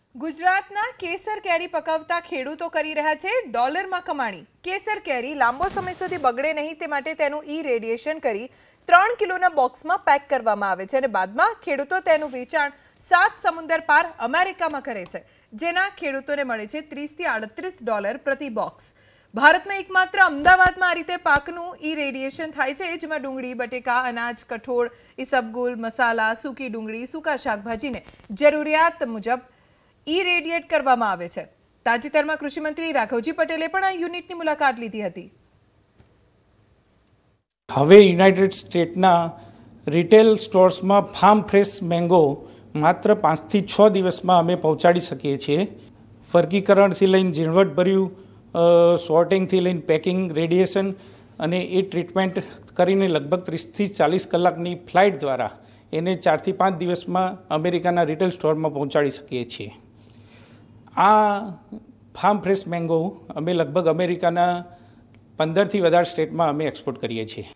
ગુજરાતના કેસર કેરી પકવતા ખેડૂતો કરી રહ્યા છે ડોલરમાં કમાણી। કેસર કેરી લાંબો સમય સુધી બગડે નહીં તે માટે તેનું ઇરેડિયેશન કરી 3 કિલોના બોક્સમાં પેક કરવામાં આવે છે અને બાદમાં ખેડૂતો તેનું વેચાણ 7 સમુદ્ર પાર અમેરિકામાં કરે છે, જેના ખેડૂતોને મળે છે 30 થી 38 ડોલર પ્રતિ બોક્સ। ભારતમાં એકમાત્ર અમદાવાદમાં આ રીતે પાકનું ઇરેડિયેશન થાય છે, જેમાં ડુંગળી, બટેકા, અનાજ, કઠોળ, ઈસબગુલ, મસાલા, સૂકી ડુંગળી, સૂકા શાકભાજીને જરૂરિયાત મુજબ ઇરેડિયેટ કરવામાં આવે છે। તાજેતરમાં કૃષિ મંત્રી રાઘવજી પટેલે પણ આ યુનિટની મુલાકાત લીધી હતી। હવે યુનાઇટેડ સ્ટેટના રિટેલ સ્ટોર્સમાં ફાર્મ ફ્રેશ મેંગો માત્ર 5 થી 6 દિવસમાં અમે પહોંચાડી શકીએ છીએ। વર્ગીકરણથી લઈને ઝીણવટભર્યું સોર્ટિંગથી લઈને પેકિંગ, રેડિયેશન અને એ ટ્રીટમેન્ટ કરીને લગભગ 30 થી 40 કલાકની ફ્લાઇટ દ્વારા એને 4 થી 5 દિવસમાં અમેરિકાના રિટેલ સ્ટોરમાં પહોંચાડી શકીએ છીએ। આ ફાર્મ ફ્રેશ મેંગો અમે લગભગ અમેરિકાના 15 થી વધારે સ્ટેટમાં અમે એક્સપોર્ટ કરીએ છીએ।